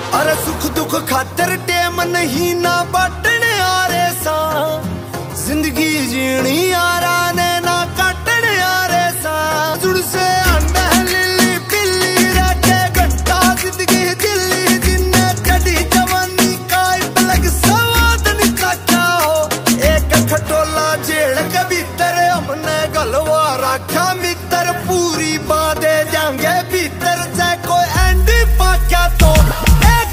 अरे सुख दुख खातर टेम नहीं ना बाटने आ रे सा, जिंदगी जीनी यारा ने ना काटने आ रे सा। जुड़ से अंडा लिली पिल्ली रखे घंटा जिंदगी दिल्ली, जिन्ने कड़ी जवानी का पलग सवाद निकाचा हो। एक खटोला जेल के भीतर हमने गलवा रखा